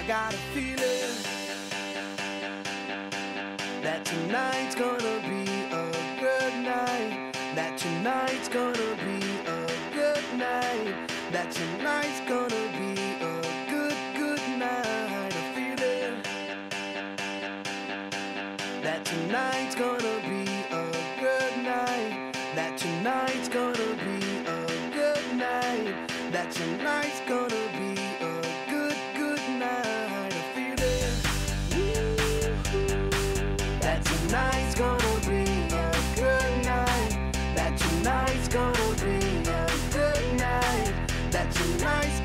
I got a feeling that tonight's gonna be a good night. That tonight's gonna be a good night. That tonight's gonna be a good night. A feeling that tonight's gonna be a good night. That tonight's gonna be a good night. That tonight's gonna be a good night. A feeling that tonight's gonna be a good night. That tonight's gonna be a good night. That tonight's